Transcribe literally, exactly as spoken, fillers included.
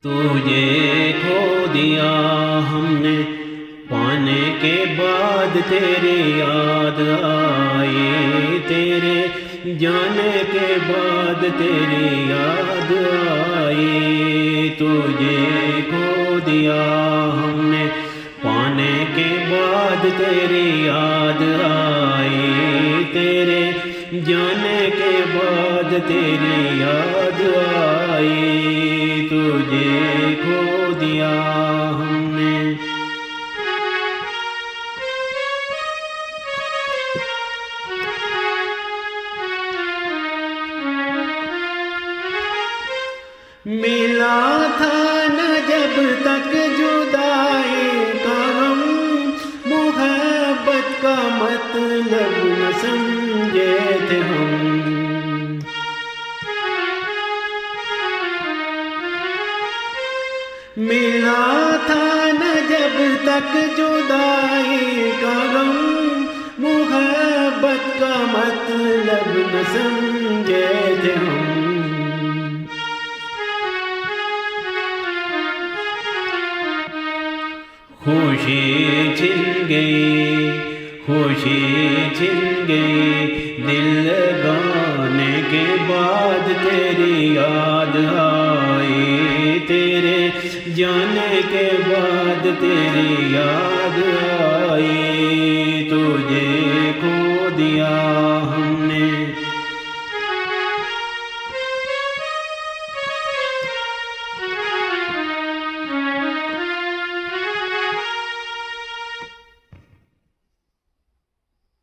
तुझे खो दिया हमने, पाने के बाद तेरी याद आई। तेरे जाने के बाद तेरी याद आई। तुझे खो दिया हमने, पाने के बाद तेरी याद आई। तेरे जाने के बाद तेरी याद आई। तुझे खो दिया हमने। मिला था न जब तक जुदाई का गम, मुहब्बत का मतलब न समझे थे हम। मिला था न जब तक जुदाई का गम, मुहब्बत का मतलब न समझे थे हम। खुशी छिन गई, खुशी छिन गई, दिल लगाने के बाद तेरी याद आई। तेरे जाने के बाद तेरी याद आई। तुझे खो दिया हमने।